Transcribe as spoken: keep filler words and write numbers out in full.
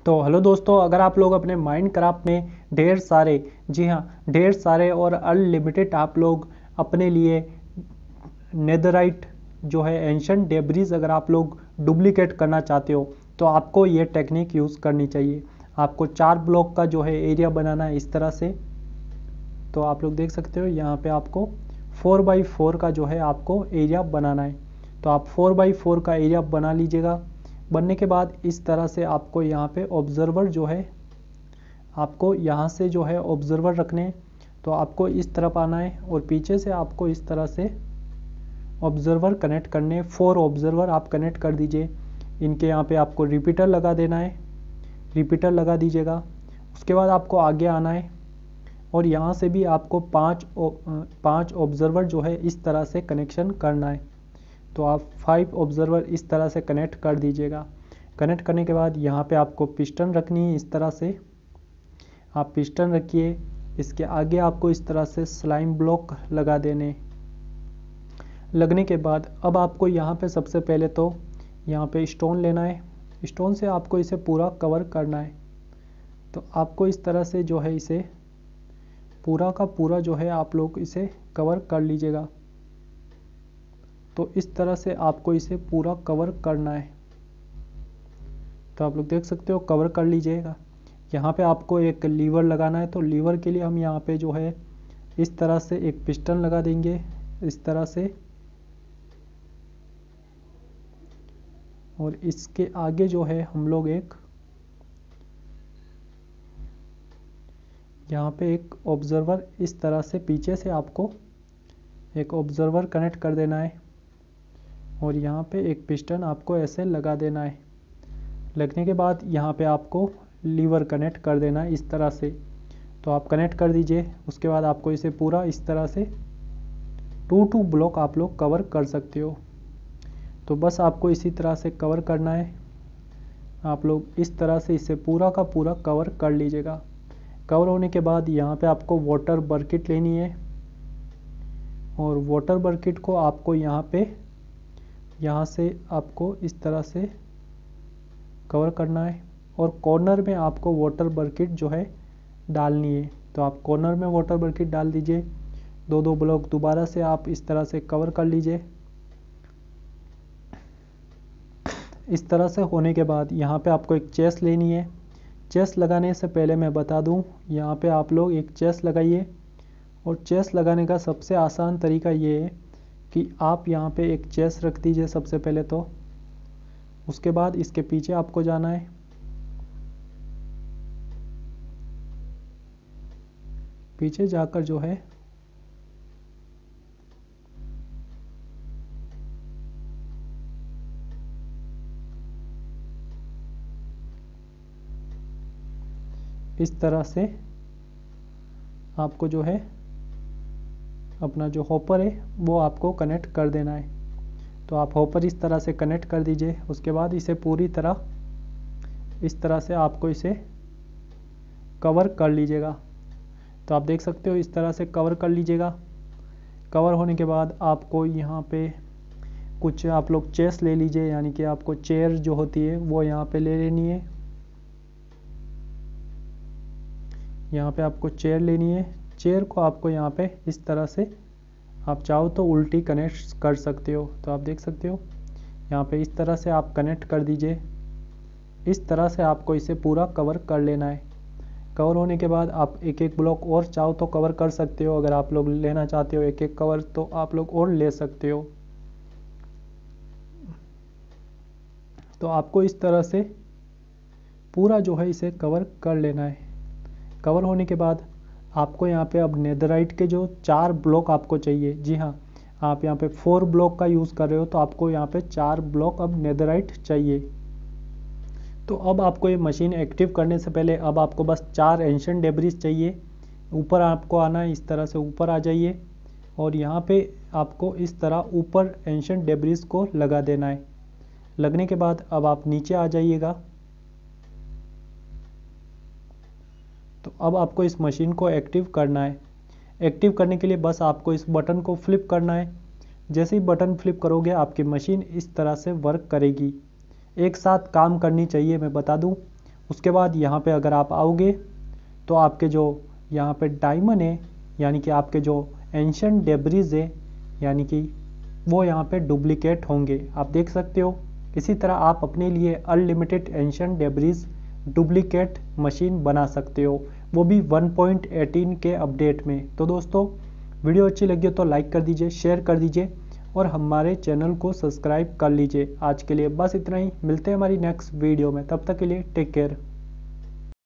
तो हेलो दोस्तों, अगर आप लोग अपने माइनक्राफ्ट में ढेर सारे जी हाँ ढेर सारे और अनलिमिटेड आप लोग अपने लिए नेदराइट जो है एंशिएंट डेब्रिज अगर आप लोग डुप्लीकेट करना चाहते हो तो आपको ये टेक्निक यूज़ करनी चाहिए। आपको चार ब्लॉक का जो है एरिया बनाना है इस तरह से। तो आप लोग देख सकते हो यहाँ पे आपको फोर बाई फोर का जो है आपको एरिया बनाना है। तो आप फोर बाई फोर का एरिया बना लीजिएगा। बनने के बाद इस तरह से आपको यहाँ पे ऑब्जर्वर जो है आपको यहाँ से जो है ऑब्जर्वर रखने। तो आपको इस तरफ आना है और पीछे से आपको इस तरह से ऑब्जर्वर कनेक्ट करने। फोर ऑब्जर्वर आप कनेक्ट कर दीजिए। इनके यहाँ पे आपको रिपीटर लगा देना है, रिपीटर लगा दीजिएगा। उसके बाद आपको आगे आना है और यहाँ से भी आपको पाँच पाँच ऑब्जर्वर जो है इस तरह से कनेक्शन करना है। तो आप फाइव ऑब्जर्वर इस तरह से कनेक्ट कर दीजिएगा। कनेक्ट करने के बाद यहाँ पे आपको पिस्टन रखनी है इस तरह से। आप पिस्टन रखिए। इसके आगे आपको इस तरह से स्लाइम ब्लॉक लगा देने। लगने के बाद अब आपको यहाँ पे सबसे पहले तो यहाँ पे स्टोन लेना है। स्टोन से आपको इसे पूरा कवर करना है। तो आपको इस तरह से जो है इसे पूरा का पूरा जो है आप लोग इसे कवर कर लीजिएगा। तो इस तरह से आपको इसे पूरा कवर करना है। तो आप लोग देख सकते हो कवर कर लीजिएगा। यहाँ पे आपको एक लीवर लगाना है। तो लीवर के लिए हम यहाँ पे जो है इस तरह से एक पिस्टन लगा देंगे इस तरह से। और इसके आगे जो है हम लोग एक यहाँ पे एक ऑब्जर्वर इस तरह से पीछे से आपको एक ऑब्जर्वर कनेक्ट कर देना है और यहाँ पे एक पिस्टन आपको ऐसे लगा देना है। लगने के बाद यहाँ पे आपको लीवर कनेक्ट कर देना है इस तरह से। तो आप कनेक्ट कर दीजिए। उसके बाद आपको इसे पूरा इस तरह से टू टू ब्लॉक आप लोग कवर कर सकते हो। तो बस आपको इसी तरह से कवर करना है। आप लोग इस तरह से इसे पूरा का पूरा कवर कर लीजिएगा। कवर होने के बाद यहाँ पे आपको वाटर बकेट लेनी है और वाटर बकेट को आपको यहाँ पे यहाँ से आपको इस तरह से कवर करना है और कॉर्नर में आपको वाटर बकेट जो है डालनी है। तो आप कॉर्नर में वाटर बकेट डाल दीजिए। दो दो ब्लॉक दोबारा से आप इस तरह से कवर कर लीजिए। इस तरह से होने के बाद यहाँ पे आपको एक चेस्ट लेनी है। चेस्ट लगाने से पहले मैं बता दूँ, यहाँ पे आप लोग एक चेस्ट लगाइए। और चेस्ट लगाने का सबसे आसान तरीका ये है कि आप यहाँ पे एक चेस्ट रख दीजिए सबसे पहले। तो उसके बाद इसके पीछे आपको जाना है। पीछे जाकर जो है इस तरह से आपको जो है अपना जो हॉपर है वो आपको कनेक्ट कर देना है। तो आप हॉपर इस तरह से कनेक्ट कर दीजिए। उसके बाद इसे पूरी तरह इस तरह से आपको इसे कवर कर लीजिएगा। तो आप देख सकते हो इस तरह से कवर कर लीजिएगा। कवर होने के बाद आपको यहाँ पे कुछ आप लोग चेयर्स ले लीजिए, यानी कि आपको चेयर जो होती है वो यहाँ पे ले लेनी है। यहाँ पे आपको चेयर लेनी है। चेयर को आपको यहाँ पे इस तरह से आप चाहो तो उल्टी कनेक्ट कर सकते हो। तो आप देख सकते हो यहाँ पे इस तरह से आप कनेक्ट कर दीजिए। इस तरह से आपको इसे पूरा कवर कर लेना है। कवर होने के बाद आप एक एक ब्लॉक और चाहो तो कवर कर सकते हो। अगर आप लोग लेना चाहते हो एक एक कवर तो आप लोग और ले सकते हो। तो आपको इस तरह से पूरा जो है इसे कवर कर लेना है। कवर होने के बाद आपको यहाँ पे अब नेदराइट के जो चार ब्लॉक आपको चाहिए। जी हाँ, आप यहाँ पे फोर ब्लॉक का यूज़ कर रहे हो तो आपको यहाँ पे चार ब्लॉक अब नेदराइट चाहिए। तो अब आपको ये मशीन एक्टिव करने से पहले अब आपको बस चार एंशिएंट डेब्रिज चाहिए। ऊपर आपको आना है, इस तरह से ऊपर आ जाइए और यहाँ पे आपको इस तरह ऊपर एंशिएंट डेब्रिज को लगा देना है। लगने के बाद अब आप नीचे आ जाइएगा। तो अब आपको इस मशीन को एक्टिव करना है। एक्टिव करने के लिए बस आपको इस बटन को फ्लिप करना है। जैसे ही बटन फ्लिप करोगे आपकी मशीन इस तरह से वर्क करेगी। एक साथ काम करनी चाहिए, मैं बता दूं। उसके बाद यहाँ पे अगर आप आओगे तो आपके जो यहाँ पे डायमंड है यानी कि आपके जो एंशिएंट डेब्रिज है यानी कि वो यहाँ पे डुप्लीकेट होंगे, आप देख सकते हो। इसी तरह आप अपने लिए unlimited ancient debris duplicate machine बना सकते हो, वो भी वन पॉइंट एटीन के अपडेट में। तो दोस्तों वीडियो अच्छी लगी हो तो लाइक कर दीजिए, शेयर कर दीजिए और हमारे चैनल को सब्सक्राइब कर लीजिए। आज के लिए बस इतना ही, मिलते हैं हमारी नेक्स्ट वीडियो में, तब तक के लिए टेक केयर।